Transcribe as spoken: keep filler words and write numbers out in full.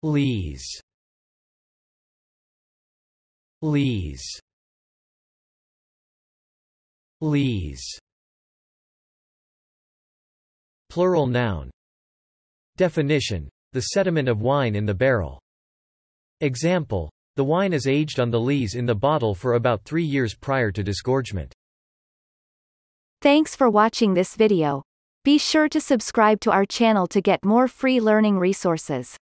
Lees. Lees. Lees. Plural noun. Definition: the sediment of wine in the barrel. Example: the wine is aged on the lees in the bottle for about three years prior to disgorgement. Thanks for watching this video. Be sure to subscribe to our channel to get more free learning resources.